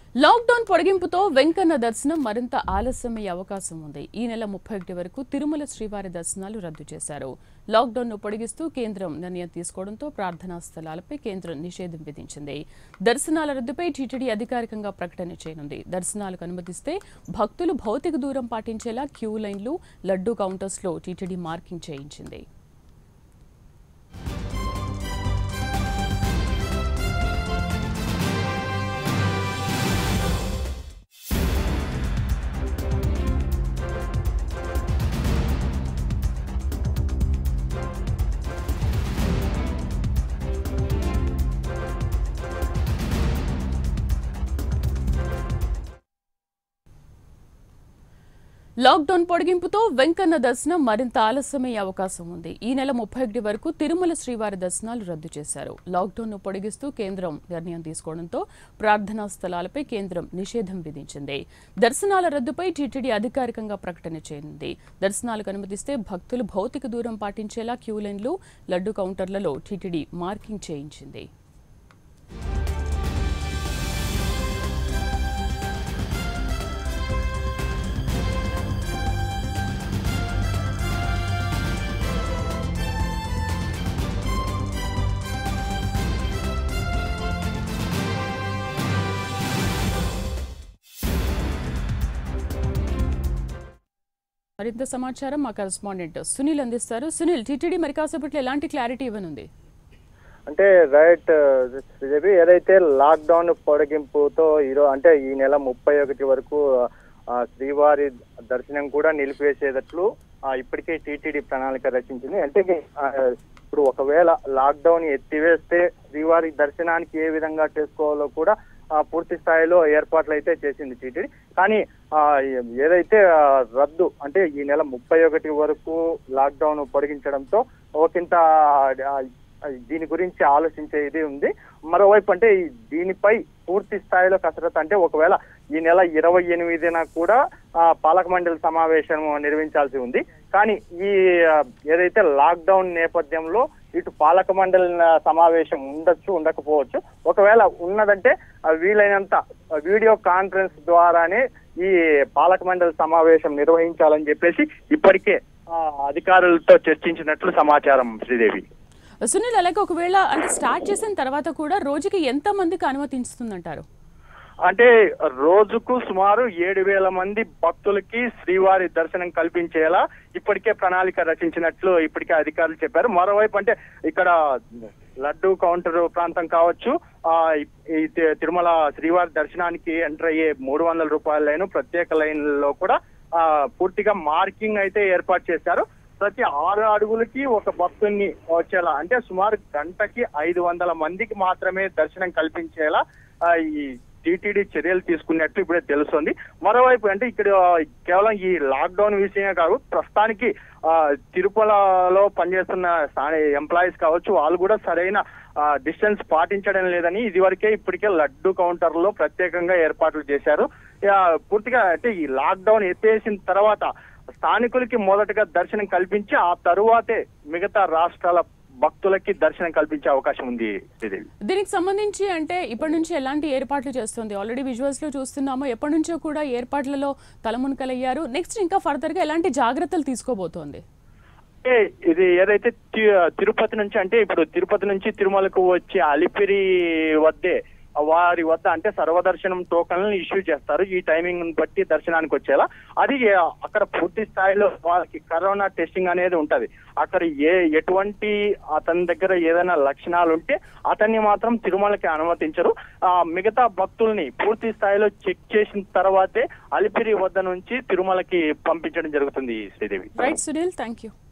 Lockdown పొడిగింపుతో వెంకన్న దర్శనం మరింత ఆలస్యమయ్యే అవకాశం ఉంది. ఈ నెల 31 వరకు తిరుమల శ్రీవారి దర్శనాలు రద్దు చేశారు. లాక్డౌన్ను పొడిగిస్తూ కేంద్రం నిర్ణయం తీసుకోవడంతో ప్రార్థనా స్థలాలపై కేంద్రం నిషేధం విధించింది. దర్శనాల రద్దుపై టీటీడీ అధికారికంగా ప్రకటన చేయనుంది. దర్శనాలకు అనుమతిస్తే భక్తులు భౌతిక దూరం పాటించేలా క్యూ లైన్లు, లడ్డూ కౌంటర్స్లో టీటీడీ మార్కింగ్ చేయించింది. లాక్డౌన్ పొడిగింపుతో వెంకన్న దర్శనం మరింత ఆలస్యమయ్యే అవకాశం ఉంది. ఈ నెల 31 వరకు తిరుమల శ్రీవారి దర్శనాలు రద్దు చేశారు. లాక్డౌన్ను పొడిగిస్తూ కేంద్రం నిర్ణయం తీసుకోవడంతో ప్రార్థనా స్థలాలపై కేంద్రం నిషేధం విధించింది. దర్శనాల రద్దుపై టీటీడీ అధికారికంగా ప్రకటన చేయనుంది. దర్శనాలకు అనుమతిస్తే భక్తులు భౌతిక దూరం పాటించేలా క్యూ లైన్లు, లడ్డు కౌంటర్లలో టీటీడీ మార్కింగ్ చేయించింది. మరింత సమాచారం మా కరెస్పాండెంట్ సునీల్ అందిస్తారు. సునీల్, టీటీడీ మరి కాసేపట్లో ఎలాంటి క్లారిటీ ఇవ్వనుంది? అంటే రైట్ శ్రీదేవి, ఏదైతే లాక్డౌన్ పొడిగింపుతో అంటే ఈ నెల 31 వరకు శ్రీవారి దర్శనం కూడా నిలిపివేసేటట్లు ఇప్పటికే టీటీడీ ప్రణాళిక రచించింది. అంటే ఇప్పుడు ఒకవేళ లాక్డౌన్ ఎత్తివేస్తే శ్రీవారి దర్శనానికి ఏ విధంగా చేసుకోవాలో కూడా పూర్తి స్థాయిలో ఏర్పాట్లు అయితే చేసింది టీటీడీ. కానీ ఏదైతే రద్దు అంటే ఈ నెల 31 వరకు లాక్డౌన్ పొడిగించడంతో ఒకంత దీని గురించి ఆలోచించే ఇది ఉంది. మరోవైపు అంటే దీనిపై పూర్తి స్థాయిలో కసరత్తు అంటే ఒకవేళ ఈ నెల 28న కూడా పాలక మండలి సమావేశం నిర్వహించాల్సి ఉంది. కానీ ఈ ఏదైతే లాక్డౌన్ నేపథ్యంలో ఇటు పాలక మండలి సమావేశం ఉండొచ్చు, ఉండకపోవచ్చు. ఒకవేళ ఉన్నదంటే వీలైనంత వీడియో కాన్ఫరెన్స్ ద్వారానే ఈ పాలక మండలి సమావేశం నిర్వహించాలని చెప్పేసి ఇప్పటికే అధికారులతో చర్చించినట్లు సమాచారం శ్రీదేవి. సునీల్, అలాగే ఒకవేళ అంటే స్టార్ట్ చేసిన తర్వాత కూడా రోజుకి ఎంత మందికి అనుమతిస్తుందంటారు? అంటే రోజుకు సుమారు 7,000 మంది భక్తులకి శ్రీవారి దర్శనం కల్పించేలా ఇప్పటికే ప్రణాళిక రచించినట్లు ఇప్పటికే అధికారులు చెప్పారు. మరోవైపు అంటే ఇక్కడ లడ్డూ కౌంటర్ ప్రాంతం కావచ్చు, ఈ తిరుమల శ్రీవారి దర్శనానికి ఎంటర్ అయ్యే 300 రూపాయల లైన్, ప్రత్యేక లైన్లో కూడా పూర్తిగా మార్కింగ్ అయితే ఏర్పాటు చేశారు. ప్రతి 6 అడుగులకి ఒక భక్తుల్ని వచ్చేలా అంటే సుమారు గంటకి 500 మందికి మాత్రమే దర్శనం కల్పించేలా ఈ టీటీడీ చర్యలు తీసుకున్నట్లు ఇప్పుడే తెలుస్తుంది. మరోవైపు అంటే ఇక్కడ కేవలం ఈ లాక్డౌన్ విషయమే కాదు, ప్రస్తుతానికి తిరుపతిలో పనిచేస్తున్న ఎంప్లాయీస్ కావచ్చు, వాళ్ళు కూడా సరైన డిస్టెన్స్ పాటించడం లేదని ఇదివరకే ఇప్పటికే లడ్డు కౌంటర్ లో ప్రత్యేకంగా ఏర్పాట్లు చేశారు. పూర్తిగా అంటే ఈ లాక్డౌన్ ఎత్తేసిన తర్వాత స్థానికులకి మొదటగా దర్శనం కల్పించి ఆ తరువాతే మిగతా రాష్ట్రాల భక్తులకి దర్శనం కల్పించే అవకాశం ఉంది. దీనికి సంబంధించి అంటే ఇప్పటి నుంచి ఎలాంటి ఏర్పాట్లు చేస్తుంది? ఆల్రెడీ విజువల్స్ లో చూస్తున్నాము, ఎప్పటి నుంచో కూడా ఏర్పాట్లలో తలమునకలయ్యారు. నెక్స్ట్ ఇంకా ఫర్దర్ గా ఎలాంటి జాగ్రత్తలు తీసుకోబోతోంది? ఇది ఏదైతే తిరుపతి నుంచి అంటే ఇప్పుడు తిరుపతి నుంచి తిరుమలకు వచ్చే అలిపిరి వద్దే వారి వద్ద అంటే సర్వదర్శనం టోకన్లను ఇష్యూ చేస్తారు. ఈ టైమింగ్ బట్టి దర్శనానికి వచ్చేలా అది అక్కడ పూర్తి స్థాయిలో వాళ్ళకి కరోనా టెస్టింగ్ అనేది ఉంటది. అక్కడ ఎటువంటి అతని దగ్గర ఏదైనా లక్షణాలు ఉంటే అతన్ని మాత్రం తిరుమలకి అనుమతించరు. మిగతా భక్తుల్ని పూర్తి స్థాయిలో చెక్ చేసిన తర్వాతే అలిపిరి వద్ద నుంచి తిరుమలకి పంపించడం జరుగుతుంది. Sridevi. Right Sunil, thank you.